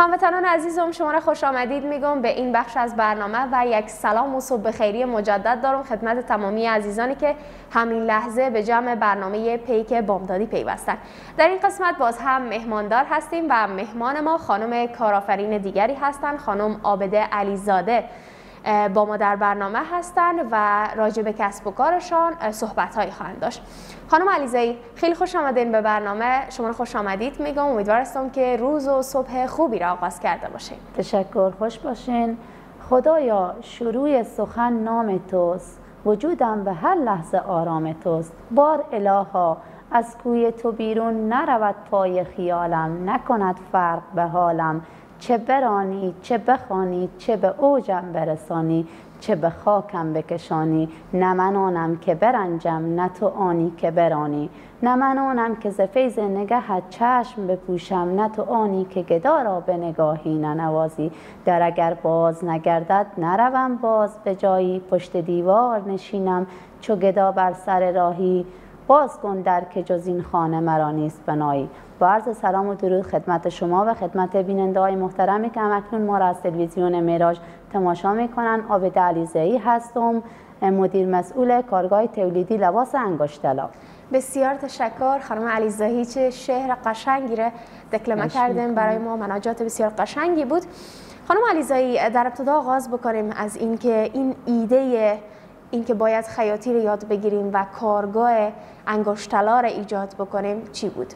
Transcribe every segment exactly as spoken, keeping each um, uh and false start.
هموطنان عزیزم، شما را خوش آمدید میگم به این بخش از برنامه و یک سلام و صبح خیری مجدد دارم خدمت تمامی عزیزانی که همین لحظه به جمع برنامه پیک بامدادی پیوستند. در این قسمت باز هم مهماندار هستیم و مهمان ما خانم کارآفرین دیگری هستند، خانم عابده علیزاده با ما در برنامه هستند و راجع به کسب و کارشان صحبت هایی خواهند داشت. خانم علیزاده، خیلی خوش آمدین به برنامه. شما رو خوش آمدید میگم. امیدوارم که روز و صبح خوبی را آغاز کرده باشین. تشکر، خوش باشین. خدایا شروع سخن نام توست، وجودم به هر لحظه آرام توست. بار الها از کوی تو بیرون نرود پای خیالم، نکند فرق به حالم. چه برانی چه بخوانی، چه به اوجم برسانی، چه به خاکم بکشانی. نه من آنم که برنجم، نه تو آنی که برانی. نه من آنم که ز فیض نگهت چشم بپوشم، نه تو آنی که گدا را به نگاهی ننوازی. در اگر باز نگردد نروم باز به جایی، پشت دیوار نشینم چو گدا بر سر راهی. باز کن در که جز این خانه مرا نیست بنایی. با عرض سلام و درود خدمت شما و خدمت بیننده های محترمی که همکنون ما را از تلویزیون معراج تماشا میکنن. عابده علیزاده هستم، مدیر مسئول کارگاه تولیدی لباس انگشت طلا. بسیار تشکر خانم علیزاده، چه شعر قشنگی را دکلمه کردیم برای ما، مناجات بسیار قشنگی بود. خانم علیزاده، در ابتدا آغاز بکنیم از اینکه این ایده اینکه باید خیاطی رو یاد بگیریم و کارگاه انگشت طلا را ایجاد بکنیم چی بود؟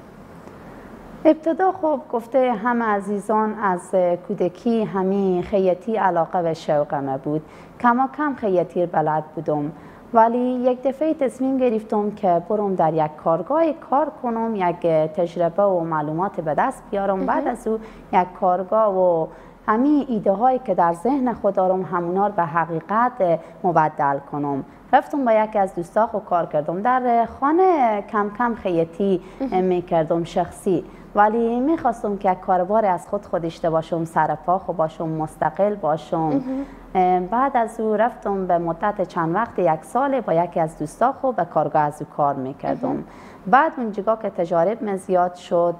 ابتدا خب گفته هم عزیزان از کودکی همین خیاطی علاقه و شوقمه بود. کما کم خیاطی بلد بودم، ولی یک دفعه تصمیم گرفتم که برم در یک کارگاه کار کنم، یک تجربه و معلومات به دست بیارم. بعد از او یک کارگاه و همین ایده هایی که در ذهن خود دارم همونا رو به حقیقت مبدل کنم. رفتم با یکی از دوستا خود کار کردم در خانه، کم کم خیاطی می کردم شخصی، ولی میخواستم که یک کاربار از خود خود داشته باشم، سر پا خود باشم، مستقل باشم. بعد از او رفتم به مدت چند وقت، یک سال با یکی از دوستا خود به کارگاه از او کار میکردم. بعد اونجا که تجارب زیاد شد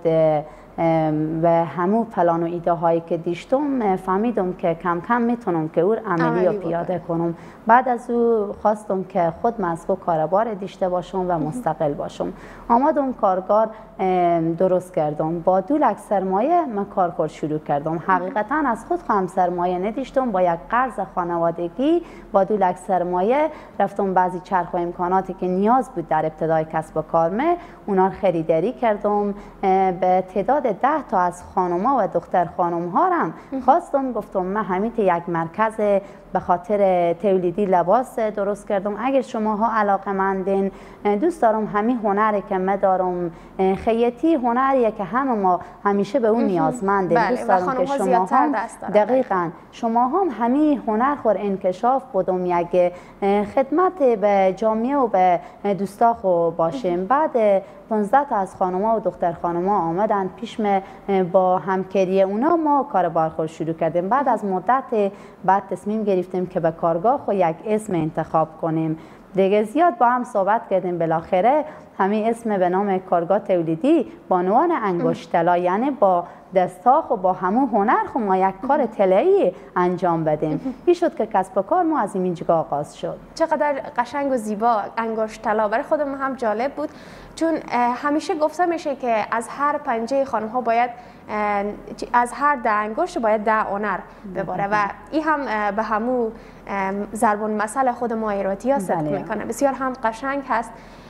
و همو پلان و ایده هایی که دیشتم، فهمیدم که کم کم میتونم که او عملی و پیاده کنم. بعد از او خواستم که خود مسئول کاربار دیشته باشم و مستقل باشم. آمدم کارگاه درست کردم، با دو لک سرمایه من کارکار شروع کردم. حقیقتا از خود هم سرمایه ندیشتم، با یک قرض خانوادگی با دو لک سرمایه رفتم بعضی چرخ و امکاناتی که نیاز بود در ابتدای کسب و کارم اونا خریداری کردم. به تعداد ده تا از خانوما و دختر خانم ها هم خواستم، گفتم من همیت یک مرکز به خاطر تولیدی لباس درست کردم. اگر شماها علاقه مندین، دوست دارم همین هنری که من دارم، خیاطی هنریه که همه ما همیشه به اون نیازمندیم. بله، دوست دارم که شما هم دقیقاً شما هم همین هنر خور انکشاف بدم، یک خدمت به جامعه و به دوستا خو باشیم. بعد پانزده تا از خانوما و دختر خانوما آمدن پیش من، با همکاری اونا ما کار بارخور شروع کردیم. بعد از مدت بعد تصمیم گرفتیم که به کارگاه خو یک اسم انتخاب کنیم. دیگه زیاد با هم صحبت کردیم، بالاخره همین اسم به نام کارگاه تولیدی بانوان انگشت طلا، یعنی با دستاخ و با همون هنر خو ما یک کار طلایی انجام بدیم. این شد که کسب و کار ما از اینجا آغاز شد. چقدر قشنگ و زیبا انگشت طلا، برای خودم هم جالب بود، چون همیشه گفته میشه که از هر پنجه خانم ها باید از هر ده انگشت باید ده هنر بباره و این هم به همون ضربون مثل خود ما ایراتی ها صدق میکنه. بسیار هم قشنگ هست.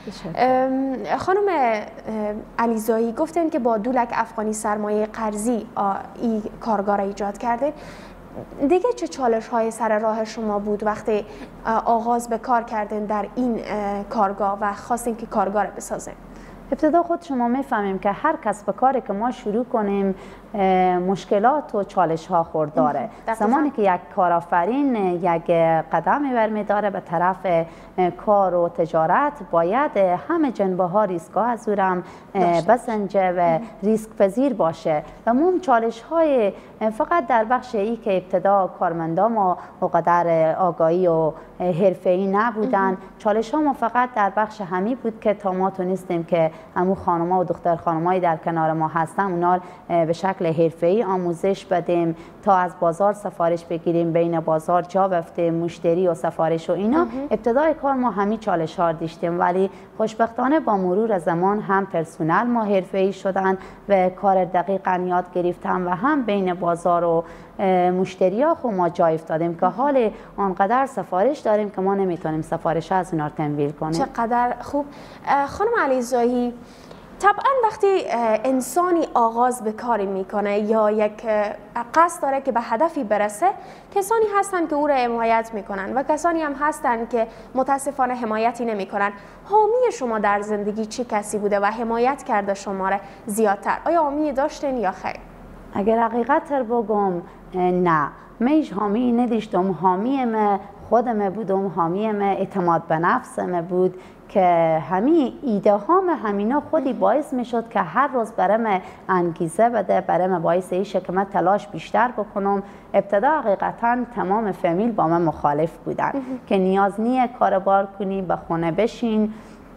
خانم علیزاده گفتن که با دو لک افغانی سرمایه قرضی این کارگاه را ایجاد کردین. دیگه چه چالش های سر راه شما بود وقتی آغاز به کار کردین در این کارگاه و خواستین که کارگاه را بسازین؟ ابتدا خود شما میفهمیم که هر کسب و کاری که ما شروع کنیم مشکلات و چالش ها خورد داره. زمانی که یک کارآفرین یک قدمی برمی داره به طرف کار و تجارت، باید همه جنبه ها ریسک ها از اورم بسنجه و ریسک پذیر باشه. و مون چالش های فقط در بخش ای که ابتدا کارمندا ما و قدر آگاهی و حرفه‌ای نبودن. چالش ها ما فقط در بخش همی بود که تا ما تونستیم که همون خانم‌ها و دختر خانم‌هایی در کنار ما هستن اونا به شکل حرفه‌ای آموزش بدیم، تا از بازار سفارش بگیریم، بین بازار جا بفتیم، مشتری و سفارش و اینا. ابتدای کار ما همین چالش ها داشتیم، ولی خوشبختانه با مرور زمان هم پرسونل ما حرفه‌ای شدن و کار دقیقاً یاد گرفتم و هم بین بازار و مشتری ها خود ما جا افتادیم که حال آنقدر سفارش داریم که ما نمیتونیم سفارش از اینا رو تمویل کنیم. چقدر خوب. خانم علیزایی، طبعا وقتی انسانی آغاز به کاری میکنه یا یک قصد داره که به هدفی برسه، کسانی هستن که او را حمایت میکنن و کسانی هم هستن که متاسفانه حمایتی نمیکنن. حامی شما در زندگی چه کسی بوده و حمایت کرده شما را زیادتر؟ آیا حامی داشتین یا خیر؟ اگر حقیقت تر بگم نه، میش حامی نداشتم. حامیم خودم بودم، حامیم اعتماد به نفسم بود که همین ایده هام همینا خودی باعث می شد که هر روز برام انگیزه بده، برام باعث ایشه که من تلاش بیشتر بکنم. ابتدا حقیقتا تمام فامیل با من مخالف بودن که نیاز نیه کار بار کنی، به خونه بشین،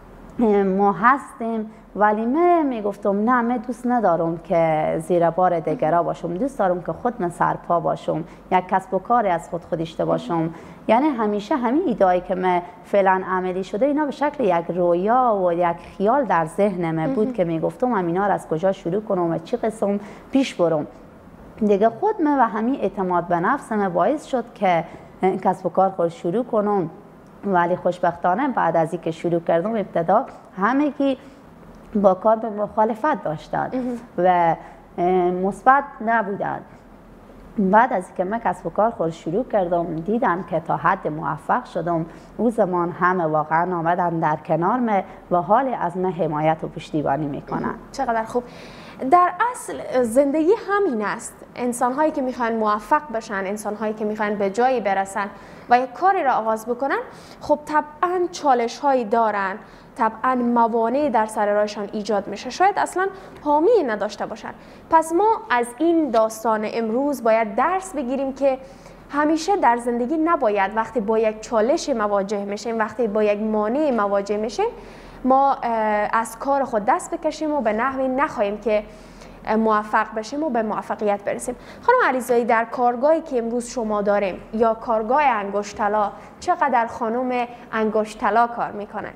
ما هستیم. ولی من میگفتم نه، من دوست ندارم که زیر بار دیگرا باشم، دوست دارم که خود من سرپا باشم، یک کسب و کار از خود خود داشته باشم. یعنی همیشه همین ایده‌ای که من فعلا عملی شده اینا به شکل یک رویا و یک خیال در ذهنم بود که میگفتم همینا رو از کجا شروع کنم و چی قسم پیش برم. دیگه خود من و همین اعتماد به نفسم باعث شد که کسب و کار خود شروع کنم. ولی خوشبختانه بعد از اینکه شروع کردم ابتدا همگی با کار به مخالفت داشتن و مثبت نبودن. بعد از اینکه من کسب و کار خود شروع کردم دیدم که تا حد موفق شدم، او زمان همه واقعا آمدن در کنارم و حال از من حمایت و پشتیبانی میکنن. چقدر خوب. در اصل زندگی همین است. انسان هایی که میخوان موفق بشن، انسان هایی که میخوان به جایی برسن و یک کاری را آغاز بکنن، خب طبعا چالش هایی دارن، طبعا موانعی در سر راهشان ایجاد میشه، شاید اصلا حامی نداشته باشن. پس ما از این داستان امروز باید درس بگیریم که همیشه در زندگی نباید وقتی با یک چالش مواجه میشیم، وقتی با یک مانع مواجه میشیم، ما از کار خود دست بکشیم و به نحوی نخواهیم که موفق بشیم و به موفقیت برسیم. خانم علیزایی، در کارگاهی که امروز شما داریم یا کارگاه انگشت طلا، چقدر خانم انگشت طلا کار میکنن؟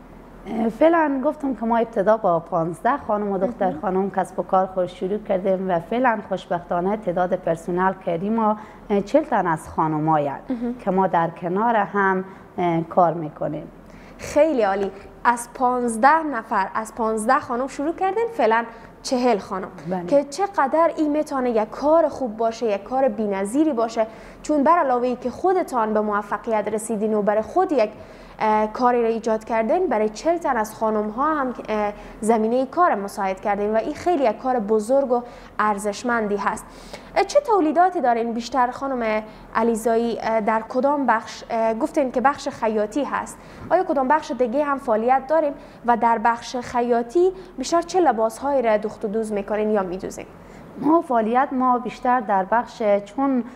فعلا گفتم که ما ابتدا با پانزده خانم و دختر خانم کسب و کار خود شروع کردیم و فعلا خوشبختانه تعداد پرسنل کردیم ما چهل تن از خانم هاید که ما در کنار هم کار میکنیم. خیلی عالی. از پانزده نفر، از پانزده خانم شروع کردین، فعلا چهل خانم. بله. که چقدر این میتونه یک کار خوب باشه، یک کار بی‌نظیری باشه، چون بر علاوه ای که خودتان به موفقیت رسیدین و برای خود یک کاری را ایجاد کردین، برای چهل تن از خانم ها هم زمینه کار مساعد کردین و این خیلی یک کار بزرگ و ارزشمندی هست. چه تولیداتی دارین بیشتر خانم علیزایی؟ در کدام بخش گفتین که بخش خیاطی هست؟ آیا کدام بخش دیگه هم فعالیت دارین و در بخش خیاطی بیشتر چه لباس هایی را دوخت و دوز میکنین یا میدوزین؟ ما فعالیت ما بیشتر در بخش، چون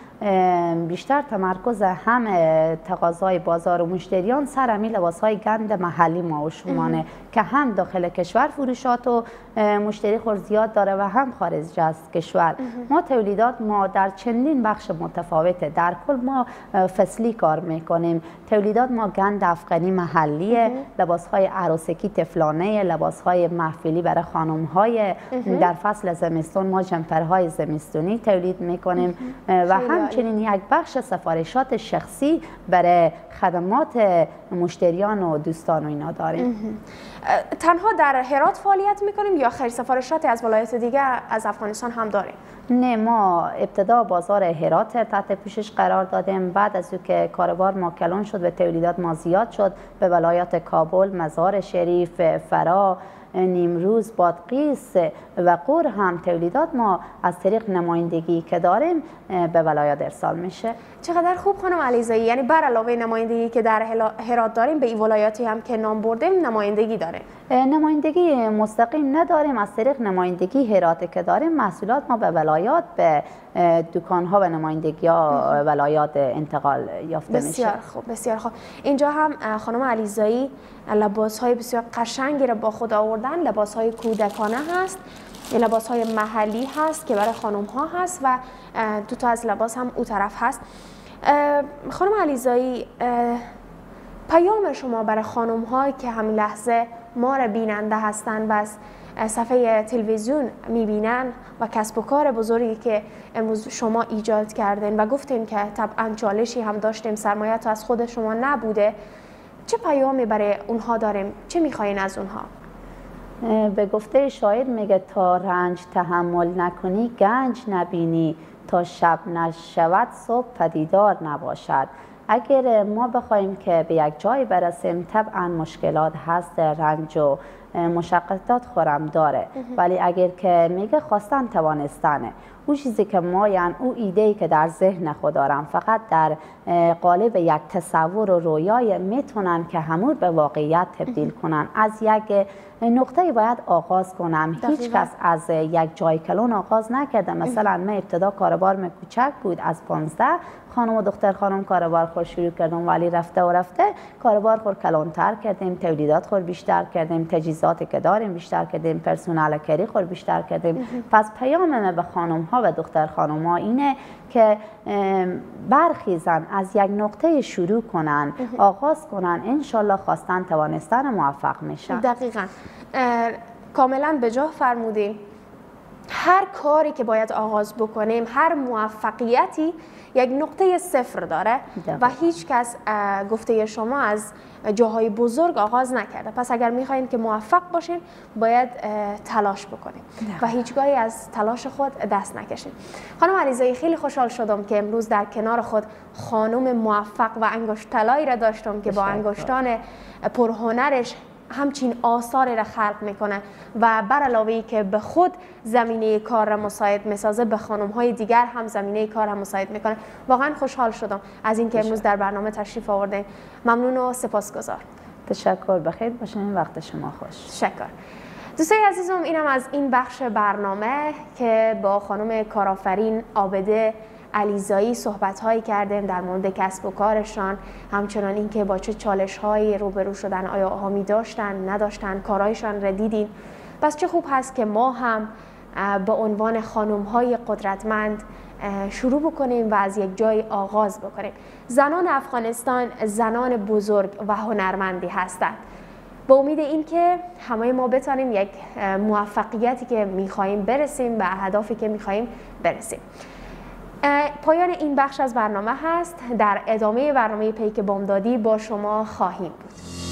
بیشتر تمرکز هم تقاضای بازار و مشتریان سر همین لباس‌های گند محلی ما و شمانه که هم داخل کشور فروشات و مشتری خور زیاد داره و هم خارج از کشور. ما تولیدات ما در چندین بخش متفاوته، در کل ما فصلی کار میکنیم. تولیدات ما گند افغانی محلیه، لباس‌های عروسکی طفلانه، لباس‌های محفلی برای خانم‌های، در فصل زمستون ما جمپرهای زمستونی تولید میکنیم و همچنین یک بخش سفارشات شخصی برای خدمات مشتریان و دوستان و اینا داریم. تنها در هرات فعالیت میکنیم یا خیر سفارشات از ولایت دیگه از افغانستان هم داریم؟ نه، ما ابتدا بازار هرات تحت پوشش قرار دادیم، بعد از او که کاروبار ما کلان شد و تولیدات ما زیاد شد به ولایات کابل، مزار شریف، فرا، نیمروز، بادغیس و قور هم تولیدات ما از طریق نمایندگی که داریم به ولایات ارسال میشه. چقدر خوب خانم علیزایی، یعنی بر علاوه نمایندگی که در هرات داریم به این ولایاتی هم که نام بردیم نمایندگی داریم. داره؟ نمایندگی مستقیم نداریم، از طریق نمایندگی هراته که داریم محصولات ما به ولایات، به دکان ها و نمایندگی ها ولایات انتقال یافته میشه. بسیار خوب، بسیار خوب. اینجا هم خانم علیزایی لباس های بسیار قشنگی را با خود آوردن، لباس های کودکانه هست، لباس های محلی هست که برای خانم ها هست و دو تا از لباس هم او طرف هست. خانم علیزایی، پیام شما برای خانم هایی که همین لحظه ما را بیننده هستند و از صفحه تلویزیون میبینن و کسب و کار بزرگی که امروز شما ایجاد کردین و گفتین که طبعا چالشی هم داشتیم، سرمایه تو از خود شما نبوده، چه پیامی برای اونها داریم؟ چه میخواین از اونها؟ به گفته شاعر میگه تا رنج تحمل نکنی گنج نبینی، تا شب نشود صبح پدیدار نباشد. اگر ما بخوایم که به یک جای برسیم طبعا مشکلات هست، رنج و مشقتات خورم داره، ولی اگر که میگه خواستن توانستنه، اون چیزی که ما یعنی اون ایده‌ای که در ذهن خود دارم فقط در قالب یک تصور و رویای میتونن که همون به واقعیت تبدیل کنن. از یک نقطه‌ای باید آغاز کنم. هیچ کس از یک جای کلون آغاز نکرده. مثلا من ابتدا کاروبارم کوچک بود، از پانزده خانم و دختر خانم کاروبار خود شروع کردم، ولی رفته و رفته کاروبار خود کلانتر کردیم، تولیدات خود بیشتر کردیم، تجهیزاتی که داریم بیشتر کردیم، پرسنل کاری خود بیشتر کردیم. پس پیام من به خانم ها و دختر خانم ها اینه که برخیزن، از یک نقطه شروع کنن، آغاز کنن، انشالله خواستن توانستن موفق میشن. دقیقاً کاملا به جا فرمودین. هر کاری که باید آغاز بکنیم، هر موفقیتی یک نقطه صفر داره و هیچ کس گفته شما از جاهای بزرگ آغاز نکرده. پس اگر میخواین که موفق باشین باید تلاش بکنیم و هیچگاهی از تلاش خود دست نکشین. خانم علیزایی، خیلی خوشحال شدم که امروز در کنار خود خانم موفق و انگشت طلایی را داشتم که با انگشتان پرهنرش همچین آثاری را خلق میکنه و بر علاوه که به خود زمینه کار را مساعد میسازه، به خانم های دیگر هم زمینه کار را مساعد میکنه. واقعا خوشحال شدم از اینکه امروز در برنامه تشریف آوردین. ممنون و سپاسگزار. تشکر، بخیر باشین، وقت شما خوش. شکر. دوستای عزیزم، اینم از این بخش برنامه که با خانم کارآفرین عابده علیزایی صحبت هایی کردیم در مورد کسب و کارشان، همچنان اینکه با چه چالش هایی روبرو شدن، آیا حامی داشتن نداشتن، کارهایشان را دیدیم. پس چه خوب هست که ما هم به عنوان خانم های قدرتمند شروع بکنیم و از یک جای آغاز بکنیم. زنان افغانستان زنان بزرگ و هنرمندی هستند. با امید اینکه همه ما بتانیم یک موفقیتی که میخواییم برسیم، به اهدافی که میخواییم برسیم. پایان این بخش از برنامه هست. در ادامه برنامه پیک بامدادی با شما خواهیم بود.